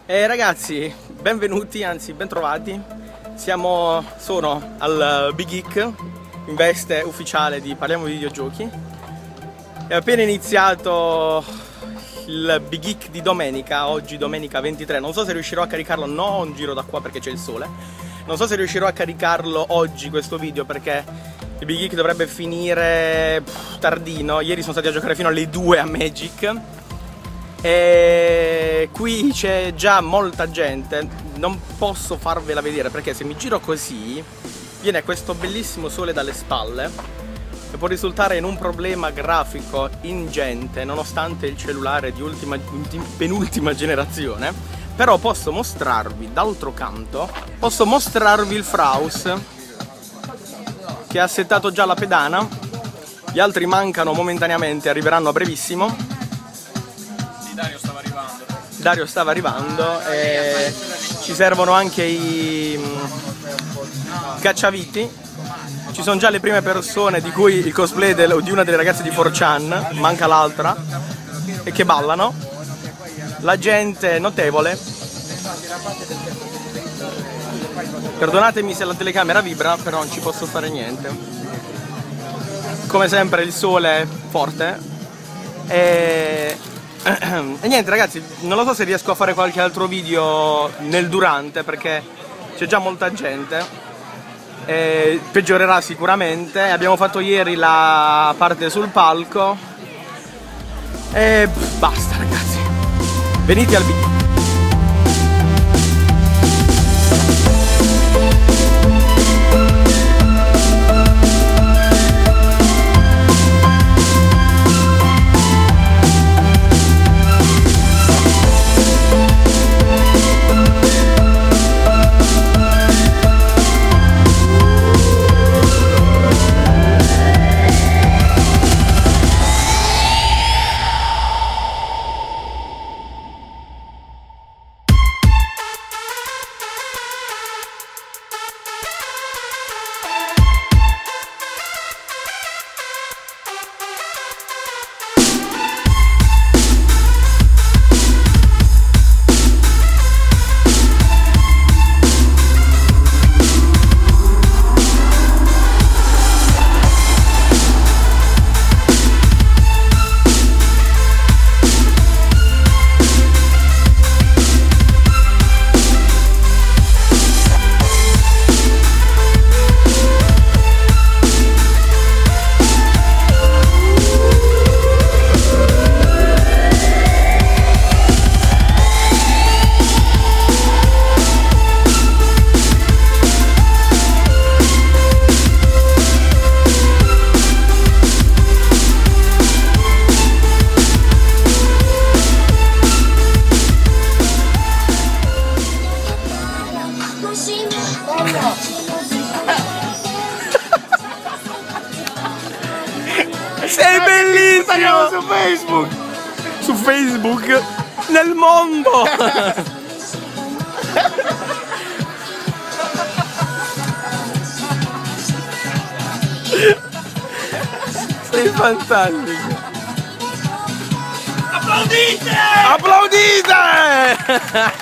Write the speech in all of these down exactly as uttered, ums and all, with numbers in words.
E ragazzi, benvenuti, anzi bentrovati. Siamo, sono al Big Geek, in veste ufficiale di Parliamo di Videogiochi. È appena iniziato il Big Geek di domenica, oggi domenica ventitré. Non so se riuscirò a caricarlo, no, ho un giro da qua perché c'è il sole. Non so se riuscirò a caricarlo oggi questo video perché il Big Geek dovrebbe finire pff, tardino. Ieri sono stati a giocare fino alle due a Magic. E qui c'è già molta gente, non posso farvela vedere perché se mi giro così viene questo bellissimo sole dalle spalle e può risultare in un problema grafico ingente nonostante il cellulare di ultima, penultima generazione. Però posso mostrarvi, d'altro canto, posso mostrarvi il Fraus che ha settato già la pedana. Gli altri mancano momentaneamente, arriveranno a brevissimo. Dario stava arrivando. Dario stava arrivando e ci servono anche i cacciaviti. Ci sono già le prime persone, di cui il cosplay del, di una delle ragazze di four chan, manca l'altra, e che ballano. La gente è notevole. Perdonatemi se la telecamera vibra, però non ci posso fare niente. Come sempre il sole è forte e... E niente ragazzi, non lo so se riesco a fare qualche altro video nel durante perché c'è già molta gente e peggiorerà sicuramente. Abbiamo fatto ieri la parte sul palco e basta ragazzi, venite al video. Sei bellissimo! Su Facebook! Su Facebook! Nel mondo! Sei fantastico! Applaudite! Applaudite!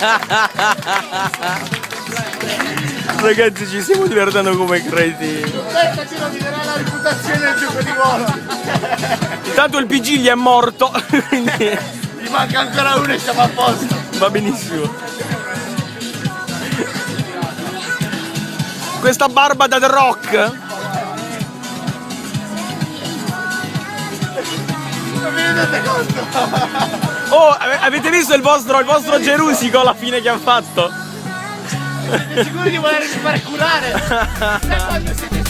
Ragazzi, ci stiamo divertendo come cretini. Questa ci rovinerà la reputazione del gioco di volo. Intanto il P G gli è morto, quindi Gli manca ancora uno e siamo a posto. va benissimo. Questa barba da The Rock. Non vi rendete conto? Oh, avete visto il vostro, il vostro Gerusico alla fine che ha fatto? Siete sicuri di voler sparculare? Sai quando siete